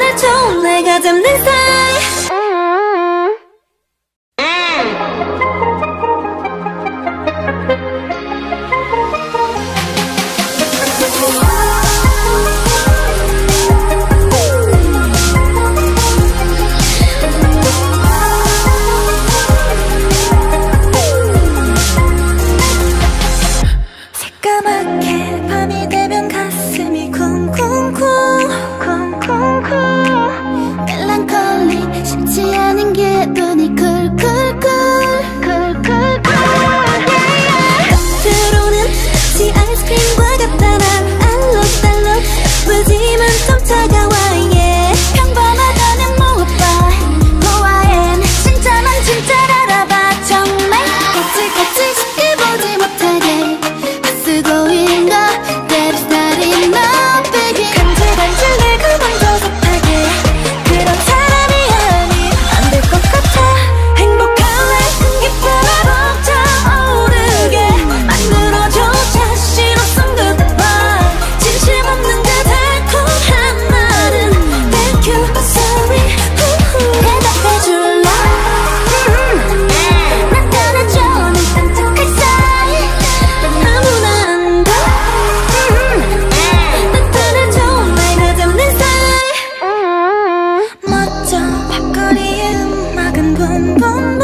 나타나줘 내가 잡는 사이. 새까맣게 밤이 되면 가슴이 쿵쿵쿵 멜랑콜리 쉽지 않은 게 눈이 쿨쿨쿨 겉으로는 마치 아이스크림과 같아 난 알록달록 예쁘지만 좀 차가워 yeah. 평범하다면 무엇봐 보아엔 진짜만 진짜를 알아봐 정말 까칠까칠 쉽게 보지 못하게 쓰고인가 That is not enough baby 간질간질 내가 먼저 섭하게 그런 사람이 아니 안 될 것 같아. 행복할래 흥기쁘게 벅차오르게 만들어줘 자신 없음 goodbye. 진심 없는 그 달콤한 말은 Thank you but sorry 대답해줄래. 나타나줘 눈 깜짝할 사이 아무나 안다. 나타나줘 내가 잡는 사이. 멋져 밥거리의 음악은 붐붐붐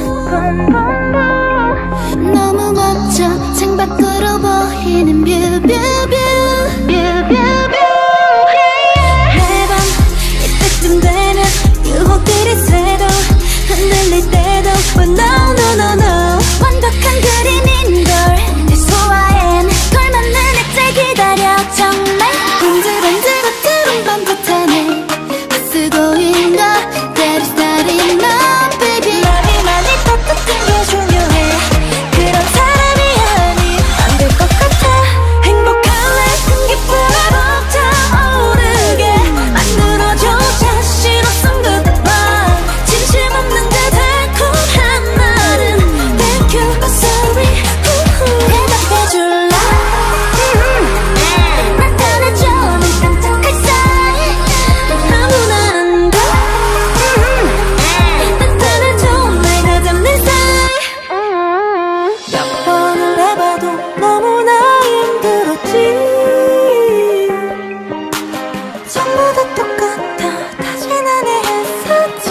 너무 멋져 창밖으로 보이는 뷰뷰뷰 매번 이때쯤 되면 유혹들이 쇠도 흔들릴 때도 But no no no no 완벽한 그림인걸 내 소화엔 걸맞는 액체 기다려 정말 번질번질 겉으론 반듯하네 쓰고인가 That is not enough baby 많이 따뜻한 게 중요해 그런 사람이 아니 안 될 것 같아. 행복할래 흥기쁘게 벅차오르게 만들어줘 자신 없음 goodbye. 진심 없는 그 달콤한 말은 Thank you but sorry 대답해줄래. 나타나줘 눈 깜짝할 사이 아무나 안다. 나타나줘 내가 잡는 사이. 몇 번을 해봐도 너무나 힘들었지. 전부 다 똑같아 다시 난 했었지.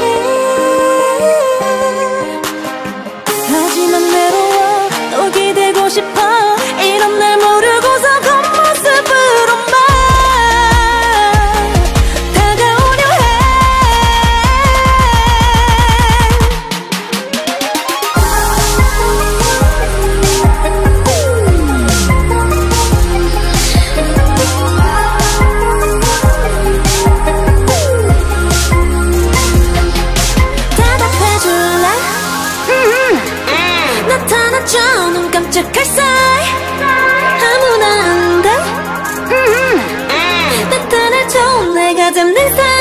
하지만 외로워 또 기대고 싶어 이런 날 모르고서 겉모습으로만 다가오려 해. 대답해줄래. 나타나줘 눈 깜짝할 사이 아무나 안다. 나타나줘 내가 잡는 사이.